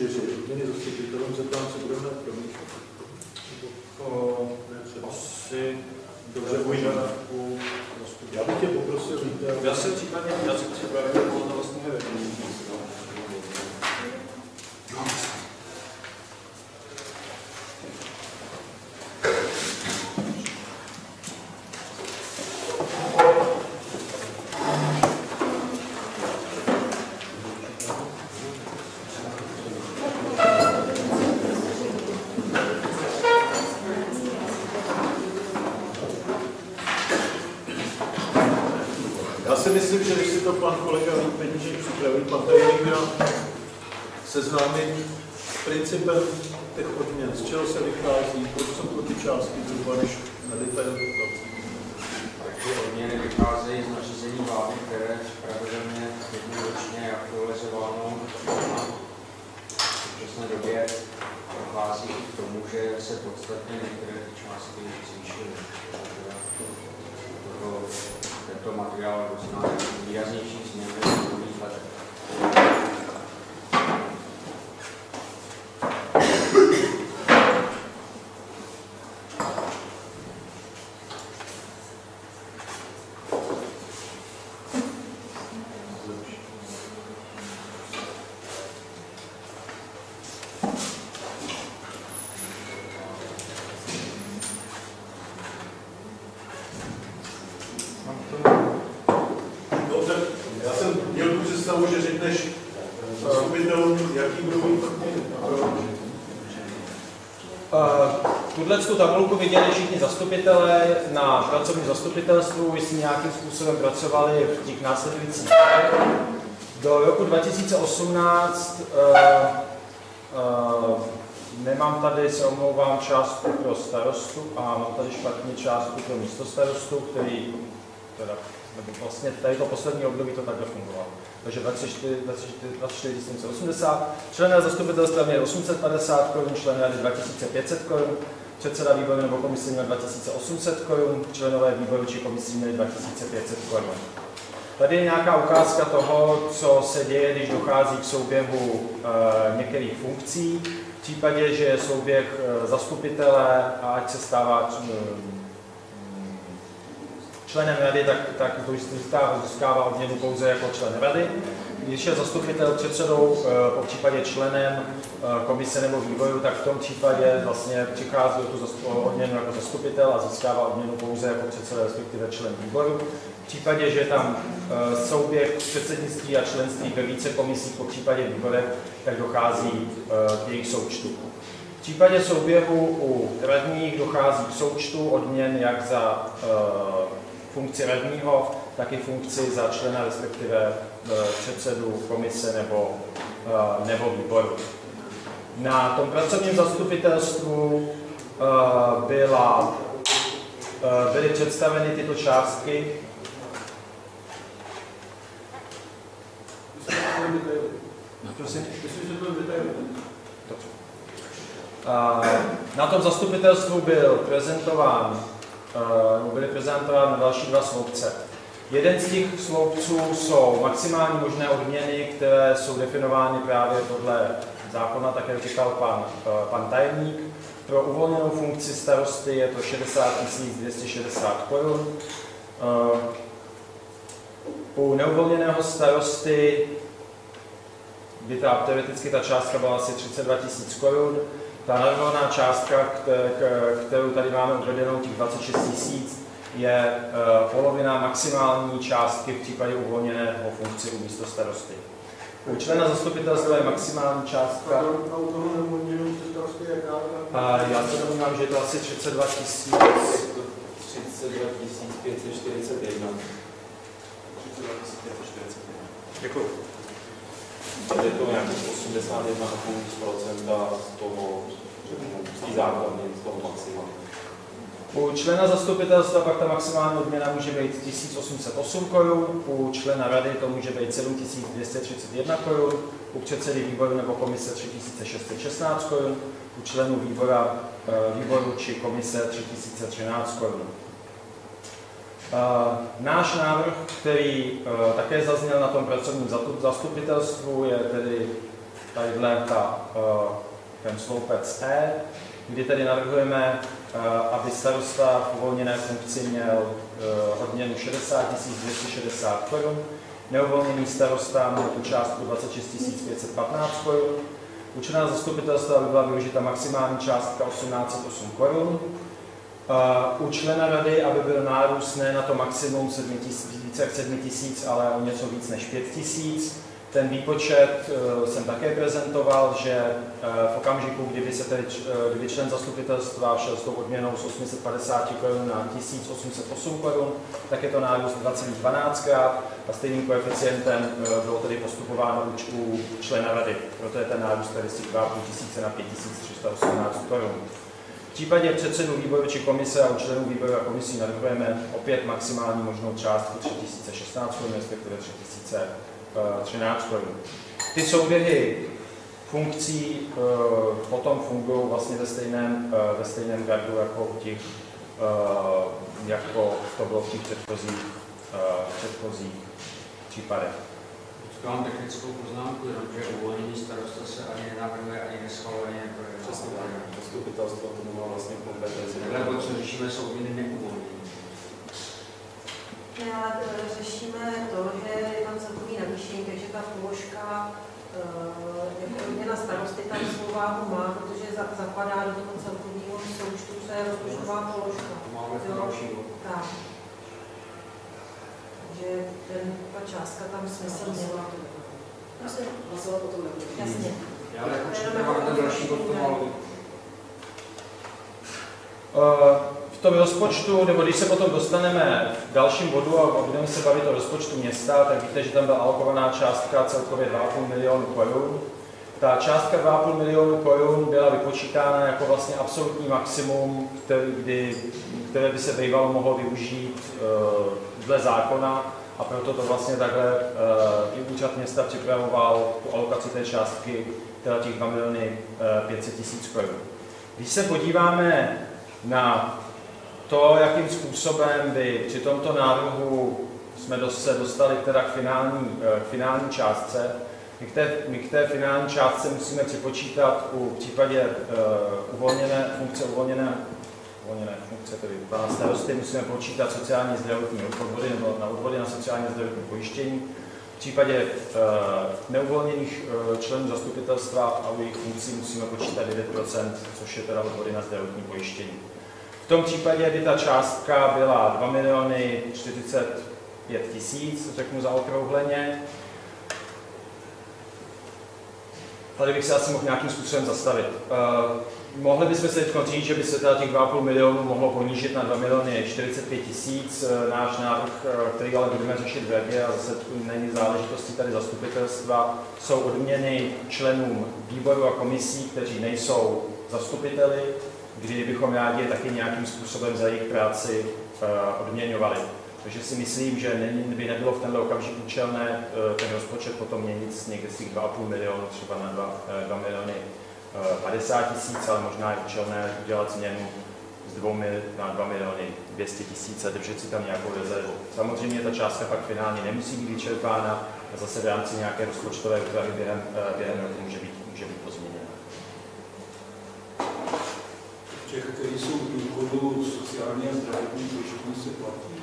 4. Odměny zastupitelům, zeptám se, budeme promítnout. Asi dobře požadavku. Já bych tě poprosil, já se případně připravil na vlastního vědomí. Myslím, že když si to pan kolega Penížek připraví, pan tajemník měl seznámit s principem těch odměn, z čeho se vychází, proč jsou to ty částky zhruba než na detail. Takže odměny vycházejí z nařízení vlády, které pravidelně jednou ročně je aktualizováno a v současné době dochází k tomu, že se podstatně některé částky zvýšily. Tento materiál znamená výraznější změny v minulých letech. Že řekneš zastupitelům, jaký budou mít Tuto tabulku viděli všichni zastupitelé na pracovním zastupitelstvu, jestli nějakým způsobem pracovali v těch následujících letech. Do roku 2018 nemám tady, se omlouvám, částku pro starostu a mám tady špatně částku pro místostarostu, který teda, nebo vlastně tady to poslední období to takhle fungovalo. Takže 24 80, člené zastupitelstva měli 850 korun, člen rady 2500 korun, předseda výboru nebo komise měl 2800 korun, členové výboru či komisí měli 2500 korun. Tady je nějaká ukázka toho, co se děje, když dochází k souběhu některých funkcí. V případě, že je souběh zastupitele a ať se stává členem rady, tak získává odměnu pouze jako člen rady. Když je zastupitel předsedou, po případě členem komise nebo výboru, tak v tom případě vlastně přichází o tu odměnu jako zastupitel a získává odměnu pouze jako předseda, respektive člen výboru. V případě, že je tam souběh předsednictví a členství ve více komisích, po případě výborech, tak dochází k jejich součtu. V případě souběhu u radních dochází k součtu odměn jak za funkci radního, tak i funkci za člena, respektive předsedu komise nebo výboru. Na tom pracovním zastupitelstvu byly představeny tyto částky. Na tom zastupitelstvu byly prezentovány další dva sloupce. Jeden z těch sloupců jsou maximální možné odměny, které jsou definovány právě podle zákona, tak jak říkal pan tajemník. Pro uvolněnou funkci starosty je to 60 260 korun. U neuvolněného starosty by teoreticky ta částka byla asi 32 000 korun. Ta navrhovaná částka, kterou tady máme uvedenou, těch 26 000, je polovina maximální částky v případě uvolněného funkci u místostarosty. U člena zastupitelstva je maximální částka. A u toho neuvolněného místostarosty je jaká? Já se domnívám, že je to asi 32 000. 32 541. Děkuji. Je to nějakých 81,5% z toho, z té základny, z toho maxima. U člena zastupitelstva pak ta maximální odměna může být 1808 korun, u člena rady to může být 7231 korun, u předsedy výboru nebo komise 3616 korun, u členů výboru či komise 3013 korun. Náš návrh, který také zazněl na tom pracovním zastupitelstvu, je tedy tadyhle ten sloupec E, kdy tedy navrhujeme, aby starosta v uvolněné funkci měl odměnu 60 260 korun, neuvolněný starosta měl tu částku 26 515 korun, u člena zastupitelstva by byla využita maximální částka 1808 korun, u člena rady, aby byl nárůst ne na to maximum více jak 7 000, ale o něco víc než 5 000. Ten výpočet jsem také prezentoval, že v okamžiku, kdyby člen zastupitelstva šel s tou odměnou z 850 korun na 1808 korun, tak je to nárůst 2,12krát a stejným koeficientem bylo tedy postupováno u člena rady. Proto je ten nárůst tady z 2 500 na 5318 korun. V případě předsedů výboru či komise a u členů výboru a komisí navrhujeme opět maximální možnou částku 3016 korun, respektive 3013 korun. Ty souběhy funkcí potom fungují vlastně ve stejném gardu jako to bylo v těch předchozích případech. Mám technickou poznámku, že uvolněný starosta se ani nenavrhuje, ani neschvaluje. Přesně tak. Zastupitelstvo tomu má vlastně kompetenci. Nebo co řešíme, jsou odměny neuvolnění. Ne, ale řešíme to, že je tam celkový navýšení, takže ta položka jako odměna starosty tam svou váhu má, protože zapadá do toho celkového součtu, co je rozpočtová položka. Máme to další. Tak. Takže ta částka tam smysl měla. Vlastně hlasovat o tom nebude. Jasně. Já nepočítám ten další bod, v tom rozpočtu, nebo když se potom dostaneme v dalším bodu a budeme se bavit o rozpočtu města, tak víte, že tam byla alokovaná částka celkově 2,5 milionu korun. Ta částka 2,5 milionu korun byla vypočítána jako vlastně absolutní maximum, které by se bývalo mohlo využít dle zákona, a proto to vlastně takhle i úřad města připravoval tu alokaci té částky, teda těch 2 500 000 korun. Když se podíváme na to, jakým způsobem by při tomto návrhu jsme se dostali teda k finální částce, my k té finální částce musíme připočítat v případě uvolněné funkce, tedy pana starosty, musíme počítat sociální zdravotní odvody nebo na odvody na sociální zdravotní pojištění. V případě neuvolněných členů zastupitelstva a u jejich funkcí musíme počítat 9%, což je teda odvody na zdravotní pojištění. V tom případě by ta částka byla 2 045 000, řeknu zaokrouhleně. Tady bych se asi mohl nějakým způsobem zastavit. Mohli bychom se teď říct, že by se teda těch 2,5 milionu mohlo ponížit na 2 045 000. Náš návrh, který ale budeme řešit v radě, a zase není záležitostí tady zastupitelstva, jsou odměny členům výboru a komisí, kteří nejsou zastupiteli, kdy bychom rádi taky nějakým způsobem za jejich práci odměňovali. Takže si myslím, že by nebylo v tenhle okamžik účelné ten rozpočet potom měnit někde z těch 2,5 milionu třeba na 2 50 000, ale možná je účelné udělat změnu z 2 na 2 200 000 a držet si tam nějakou rezervu. Samozřejmě ta částka pak finálně nemusí být vyčerpána a zase v rámci nějaké rozpočtové úpravy během roku může být pozměněna. Těch, kteří jsou v důchodu sociální a zdravotní pojištění, se platí?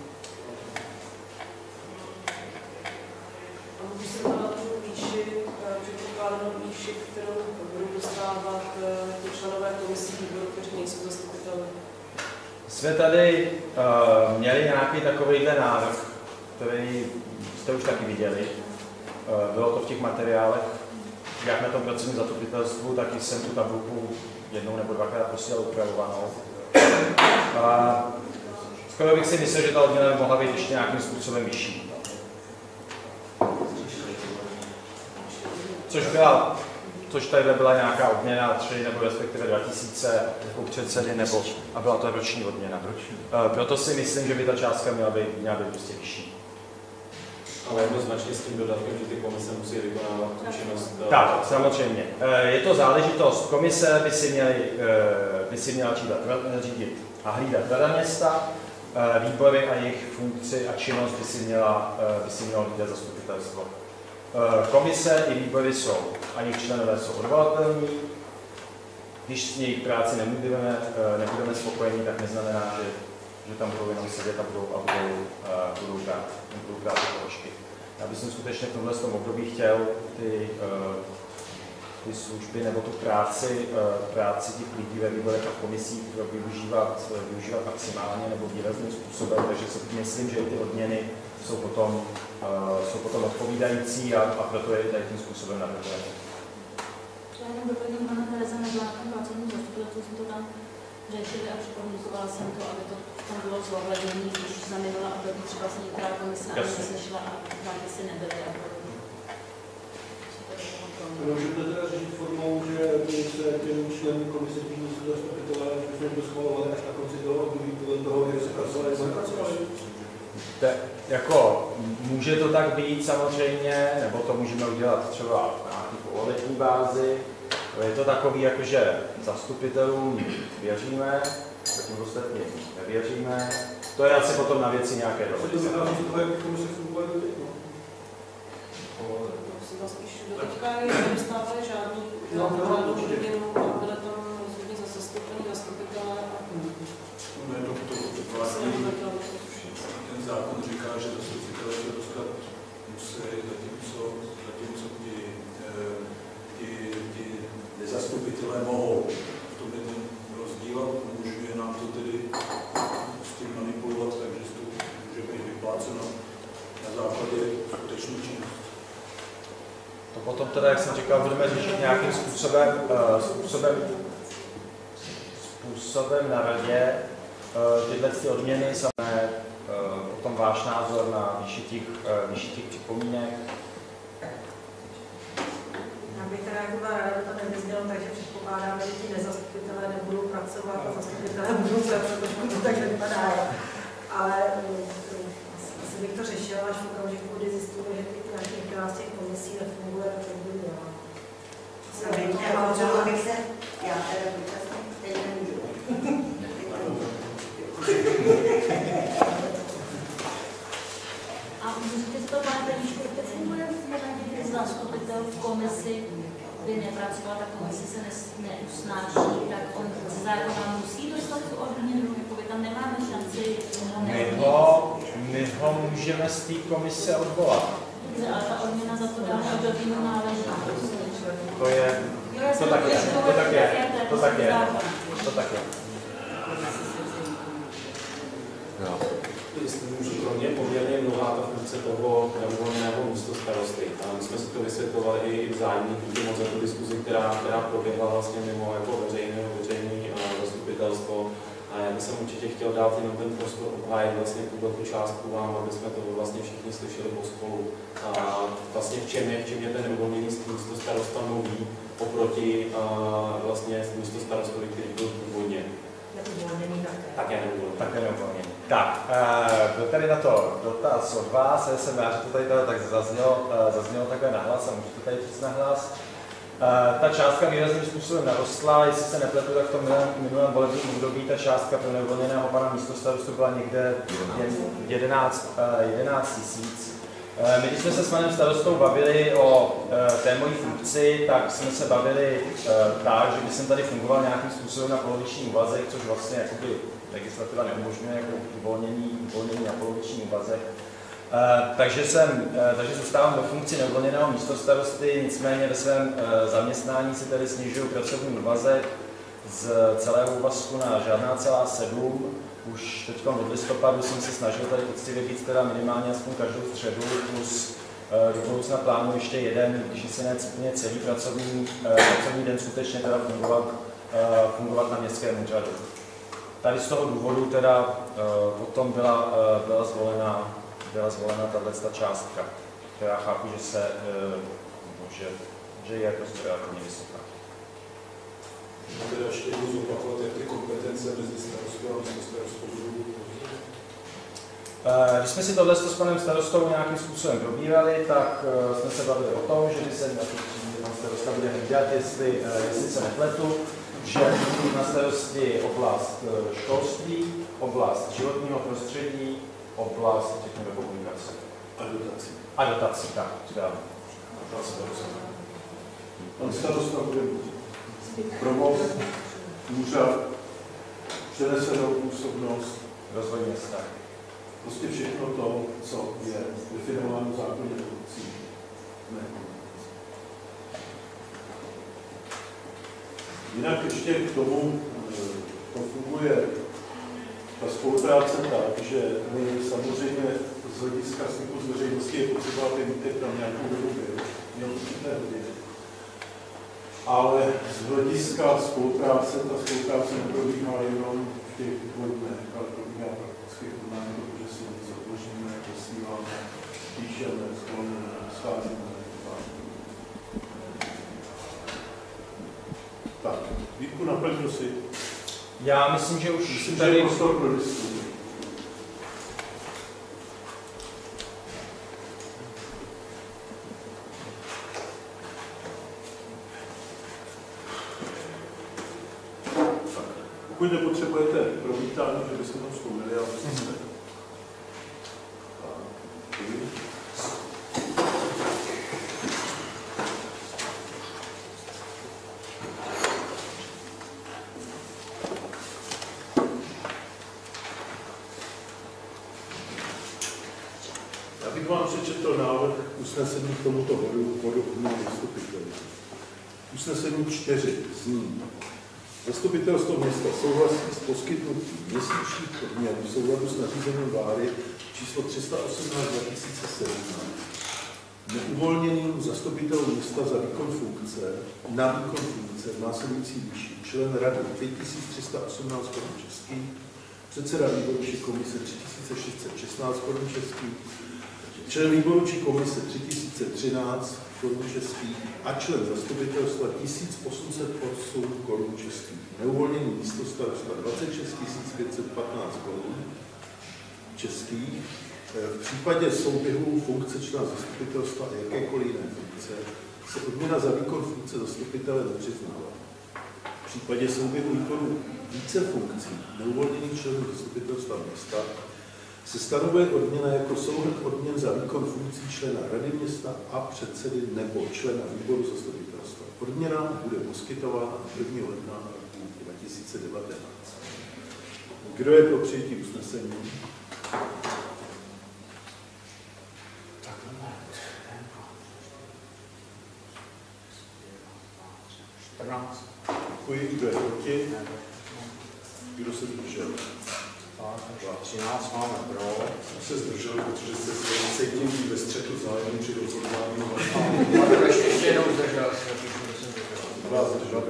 Když se to na tu výši, předpokládanou výši, kterou budou dostávat ty členové komisí výboru, kteří nejsou zastupitelé. Jsme tady měli nějaký takovýhle návrh, který jste už taky viděli. Bylo to v těch materiálech, jak na tom pracovním zastupitelstvu, tak jsem tu tabulku jednou nebo dvakrát posílal upravovanou. Skoro bych si myslel, že ta odměna by mohla být ještě nějakým způsobem vyšší. Což tady byla nějaká odměna 3 nebo respektive 2000 jako předsedy, a byla to roční odměna. Proto si myslím, že by ta částka měla být prostě vyšší. Ale jednoznačně s tím dodatkem, že ty komise musí vykonávat tu činnost. Tak, samozřejmě. Je to záležitost. Komise by si měla řídit a hlídat rada města, výbory a jejich funkci a činnost by si mělo hlídat zastupitelstvo. Komise i výbory jsou, a jejich členové jsou odvolatelní. Když s jejich práci nebudeme spokojení, tak neznamená, že tam budou jenom sedět a budou brát ty položky. Já bych skutečně v tomhle období chtěl ty služby nebo tu práci těch lidí ve výborech a komisích využívat maximálně nebo výrazným způsobem, takže si myslím, že ty odměny jsou potom odpovídající a proto je tady tím způsobem navrhujeme. Já jenom doplním, pana Tereza, nebyla tam pracovní zastupitelství, jsem to tam řešili a připomínkovala jsem to, aby to tam bylo zohlednění, když za minulá období třeba se některá komise a nesešla a zápisy nebyly a podobně. Můžete teda říct formou, že se těm členům komise tím zastupitelé, že jsme to schvalovali až na konci toho období, podle toho, jak se pracovali, jak se pracovali? Jako, může to tak být samozřejmě, nebo to můžeme udělat třeba na nějaký pololetní bázi. Je to takový, jakože zastupitelům věříme, zatím ostatním nevěříme. To je asi potom na věci nějaké dohody. To vychází z toho, jak komise fungovaly do teď, no? Spíš do teďka nedostávali žádný odměnu, byly tam rozhodně zastoupení zastupitelé a ten zákon říká, že zastupitelé se dostat musí, zatímco ti nezastupitelé mohou. V tom je ten rozdíl a umožňuje nám to tedy s tím manipulovat, takže to může být vypláceno na základě skutečné činnosti. To potom teda, jak jsem říkal, budeme řešit nějakým způsobem na radě. Tyhle ty odměny samé, potom váš názor na výši těch připomínek. Já bych teda jako ráda to nevyznělo, takže předpokládáme, že ti nezastupitelé nebudou pracovat a zastupitelé budou pracovat, to tak nevypadá. Ale asi bych to řešila, až v okamžiku, kdy zjistíme, že některá z těch komisí nefunguje, tak to by měla. Já teda vůbec teď nemůžu. A můžete si to, pane Peníčku, jak to funguje v momentě, kdy zastupitel v komisi by nepracoval, tak komisi se neusnáší, tak on ze zákona musí dostat tu odměnu, jako by tam nemáme šanci. My ho můžeme z té komise odvolat. Ale ta odměna za to dále období mu náleží. To tak je. Jestli můžu, pro mě poměrně mnohá ta funkce toho neuvolněného místo starosty. A my jsme si to vysvětlovali i vzájemně díky moc za tu diskuzi, která proběhla vlastně mimo jako veřejné zastupitelstvo. A já bych určitě chtěl dát jenom ten prostor obhájit vlastně tu částku vám, aby jsme to vlastně všichni slyšeli pospolu. A vlastně v čem je ten neuvolněný místo starosta nový oproti vlastně místo starostovi, který byl původně. Také neuvolněný. Tak, byl tady na to dotaz od vás, já jsem rád, že to tady tak zaznělo takhle nahlas a můžu to tady říct nahlas. Ta částka výrazným způsobem narostla, jestli se nepletu, tak v tom minulém volebním období ta částka pro neuvolněného pana místostarostu byla někde 11 000. My, když jsme se s panem starostou bavili o té mojí funkci, tak jsme se bavili tak, že by jsem tady fungoval nějakým způsobem na poloviční úvazek, což vlastně jakoby legislativa neumožňuje jako uvolnění na poloviční úvazek. Takže zůstávám do funkci neuvolněného místostarosty, nicméně ve svém zaměstnání si tady snižuju pracovní úvazek z celého úvazku na žádná celá 7. Už teď od listopadu jsem se snažil tady poctivě být teda minimálně aspoň každou středu, plus do budoucna plánuji ještě jeden, když se ne úplně celý pracovní den skutečně teda fungovat na městském úřadu. Tady z toho důvodu teda potom byla zvolena tato částka, která chápu, že je prostě relativně vysoká. Můžete ještě jednou zopakovat, jak ty kompetence mezi starostou a místostarostou budou? Když jsme si tohle s panem starostou nějakým způsobem probírali, tak jsme se bavili o tom, že by se pan starosta bude hlídat, jestli se nepletu, že bude na starosti oblast školství, oblast životního prostředí, oblast, řekněme, komunikace. A dotací. A dotací, tak, správně. Pan starosta bude provoz, úřad, přenesenou působnost, rozvoj města. prostě všechno to, co je definováno v zákoně obcí. Jinak ještě k tomu to funguje ta spolupráce tak, že my samozřejmě z hlediska styku s veřejností je potřeba, aby víte tam nějakou dobu měl určité hodiny. Ale z hlediska spolupráce, ta spolupráce neprobíhá jenom v těch 2 dnech, ale probíhá prakticky online, protože si něco odložíme, posíláme, píšeme, skloněme, scházíme. Tak, Vítku, naplňu si. Já myslím, že už Myslím, tady... že je prostor pro diskuzi. Pokud nepotřebujete promítání, že bychom tam vzpomněli, ale byste Já bych vám přečetl návrh usnesení k tomuto bodu odměny zastupitelů. Usnesení 4 zní: Zastupitelstvo města souhlasí s poskytnutím měsíčních odměn v souladu s nařízením vlády číslo 318/2017 neuvolněným zastupitelům města za výkon funkce v následující výši: člen rady 5318 korun českých, předseda výboru či komise 3616 korun českých, člen výboru či komise 3013 korun českých a člen zastupitelstva 1808 korun českých. Neuvolněný místostarosta 26 515 korun českých. V případě souběhu funkce člena zastupitelstva a jakékoliv jiné funkce se odměna za výkon funkce zastupitele nepřiznává. V případě souběhu výkonu více funkcí neuvolněných členů zastupitelstva města se stanovuje odměna jako souhrn odměn za výkon funkcí člena rady města a předsedy nebo člena výboru zastupitelstva. Odměna bude poskytována 1. ledna roku 2019. Kdo je pro přijetí usnesení? Děkuji. Kdo je proti? Kdo se zdržel? 13 máme pro. Já se zdržel, protože se cítím ve střetu zájmu při rozhodování. Ještě jednou zdržel se. Vás zdržel.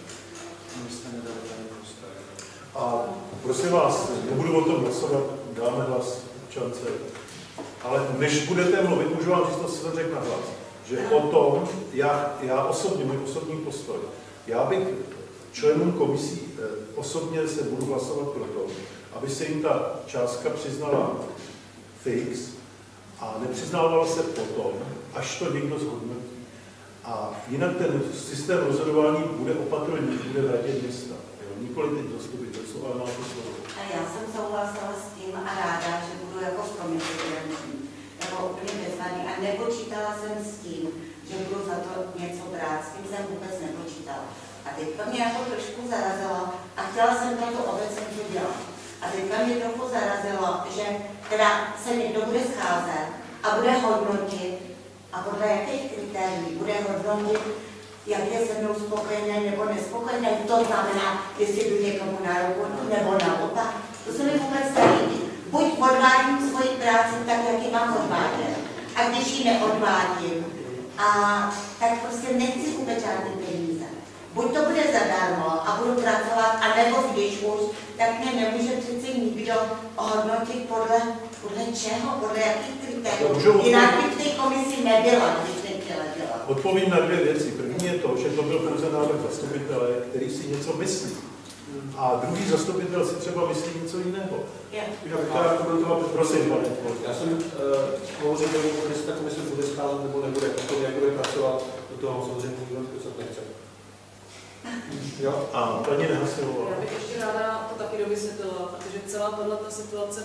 A prosím vás, nebudu o tom hlasovat, dáme hlas občance. Ale než budete mluvit, můžu vám říct, to se řekl na hlas, že o tom, já osobně, můj osobní postoj, já bych členům komisí osobně se budu hlasovat pro to, aby se jim ta částka přiznala fix a nepřiznávala se potom, až to někdo zhodnotí. A jinak ten systém rozhodování bude opatrovný, bude v radě města. Nikoli teď zastupitelstvo, ale máte slovo. A já jsem souhlasila s tím a ráda, že budu jako v komisi finanční, jako úplně bezvadný. A nepočítala jsem s tím, že budu za to něco brát. S tím jsem vůbec nepočítala. A teď mě jako trošku zarazilo a chtěla jsem to obecně dělat. A teď mě trochu zarazilo, že teda se někdo bude scházet a bude hodnotit a podle jakých kritérií bude hodnotit, jak je se mnou spokojený nebo nespokojený. To znamená, jestli jdu někomu na ruku nebo na opak. To se mi vůbec nelíbí. Buď odvádím svoji práci tak, jak ji mám odvádět. A když ji neodvádím, tak prostě nechci vůbec žádné peníze. Buď to bude zadarmo a budu pracovat, anebo když už, tak mě nemůže přeci nikdo ohodnotit podle čeho, podle jakých kritérií. Jinak by v té komisi nebyla, když nechtěla dělat. Odpovím na 2 věci. První je to, že to byl pouze návrh zastupitele, který si něco myslí. A druhý zastupitel si třeba myslí něco jiného. Já bych teda komentoval, prosím, pane. Já jsem mohl říct, že ta komise bude scházet nebo nebude, potom jak bude pracovat, do toho samozřejmě nikdo nechce. Jo? A paní Nehasilová. Já bych ještě ráda to taky dovysvětlila, protože celá tato situace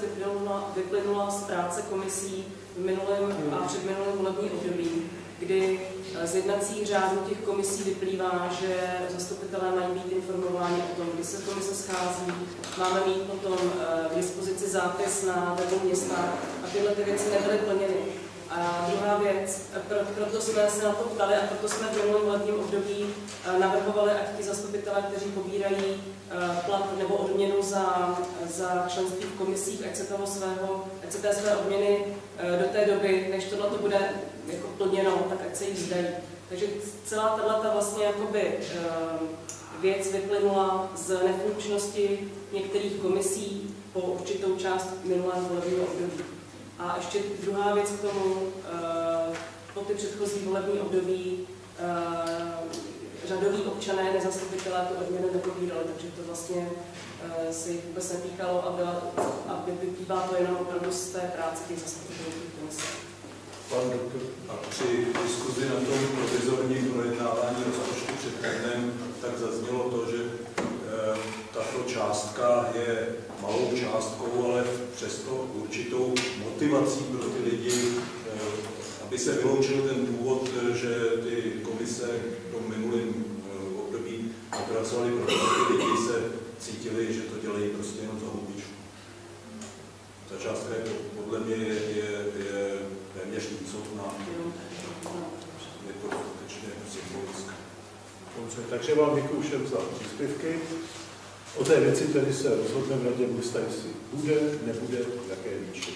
vyplynula z práce komisí v minulém a předminulém volebním období, kdy Z jednacích řádů těch komisí vyplývá, že zastupitelé mají být informováni o tom, kdy se komise schází. Máme mít potom k dispozici zápis na webu města a tyhle ty věci nebyly plněny. A druhá věc, proto jsme se na to ptali a proto jsme v minulém volebním období navrhovali, ať ti zastupitelé, kteří pobírají plat nebo odměnu za členství v komisích, ať se té své odměny do té doby, než tohle to bude jako plněno, tak ať se jí vzdají. Takže celá tato vlastně jakoby věc vyplynula z nefunkčnosti některých komisí po určitou část minulého volebního období. A ještě druhá věc k tomu, po ty předchozí volební období řadoví občané, nezastupitelé tu odměnu nepobírali, takže to vlastně se jich vůbec netýkalo a vyplývá to jenom opravdu z té práce těch zastupitelů komise. Pan doktor, a při diskuzi na tom provizorním projednávání rozpočtu před týdnem tak zaznělo to, že tato částka je malou částkou, ale přesto určitou motivací pro ty lidi, aby se vyloučil ten důvod, že ty komise v tom minulém období nepracovaly, protože ty lidi se cítili, že to dělají prostě jenom za hubičku. Ta částka je podle mě je téměř nicotná. Je to skutečně symbolická. Dobře, takže vám děkuji všem za příspěvky. O té věci tedy se rozhodne v radě města, jestli bude, nebude, v jaké výši.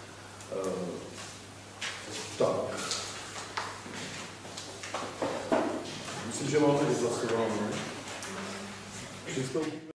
Tak. Myslím, že máme i hlasování.